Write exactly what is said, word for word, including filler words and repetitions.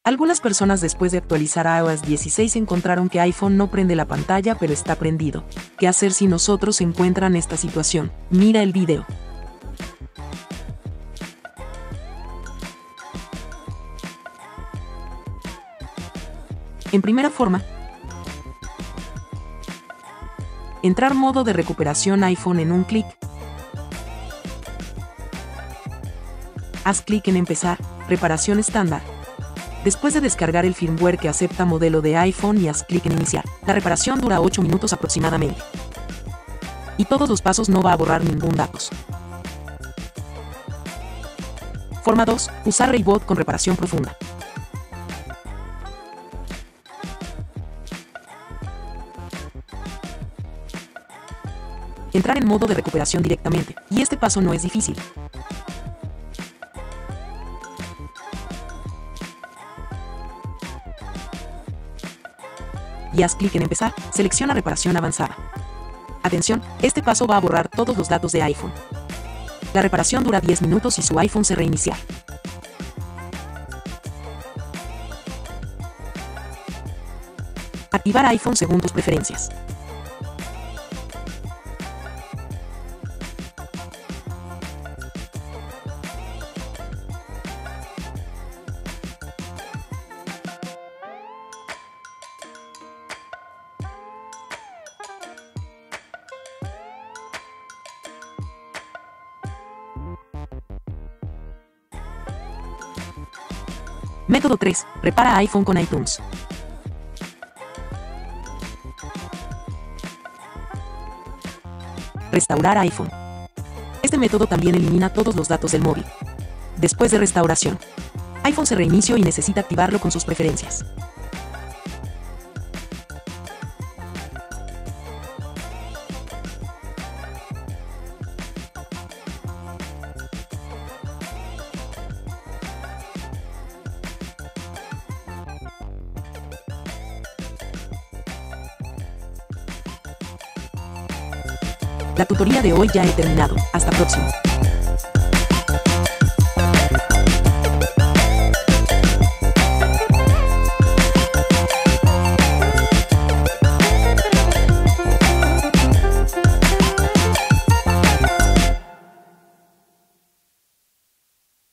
Algunas personas después de actualizar a i O S dieciséis encontraron que iPhone no prende la pantalla pero está prendido. ¿Qué hacer si nosotros se encuentran esta situación? Mira el video. En primera forma, entrar modo de recuperación iPhone en un clic. Haz clic en empezar, reparación estándar. Después de descargar el firmware que acepta modelo de iPhone y haz clic en iniciar. La reparación dura ocho minutos aproximadamente. Y todos los pasos no va a borrar ningún datos. Forma dos. Usar Reboot con reparación profunda. Entrar en modo de recuperación directamente, y este paso no es difícil. Y haz clic en empezar, selecciona reparación avanzada. Atención, este paso va a borrar todos los datos de iPhone. La reparación dura diez minutos y su iPhone se reinicia. Activar iPhone según tus preferencias. Método tres. Repara iPhone con iTunes. Restaurar iPhone. Este método también elimina todos los datos del móvil. Después de restauración, iPhone se reinició y necesita activarlo con sus preferencias. La tutoría de hoy ya he terminado. Hasta próximo.